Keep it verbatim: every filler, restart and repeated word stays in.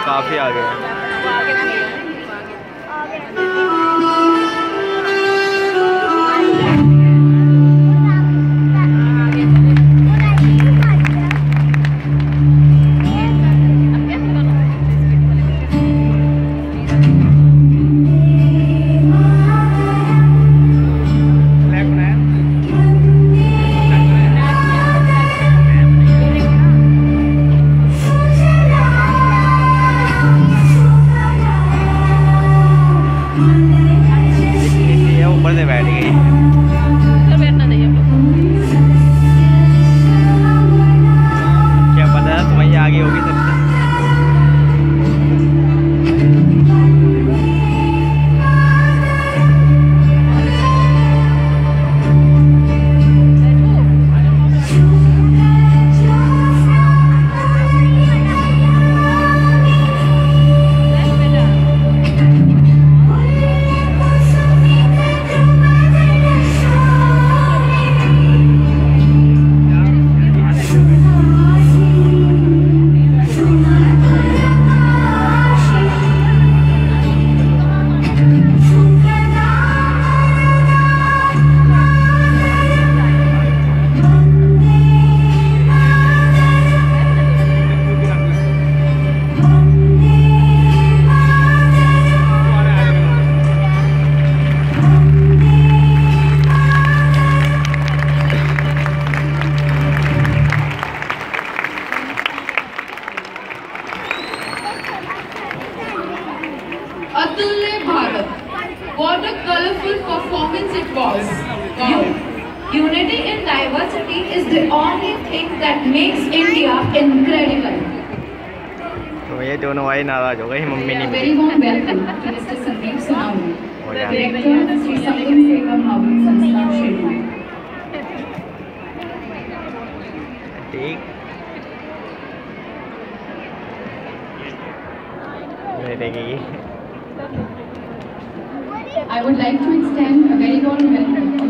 काफ़ी आगे है। ऊपर से बैठ गई तो बैठना चाहिए क्या पता है तुम्हें आगे होगी सबसे। Atulle Bharat. What a colorful performance it was. Wow. Unity in diversity is the only thing that makes India incredible. तो ये दोनों भाई नाराज हो गई, मम्मी नहीं Very warm welcome to Mister Sandeep Sonawane, Director Sri Sangeet Seva Bhavan Sanstha Shri. ठीक देखेगी। I would like to extend a very warm welcome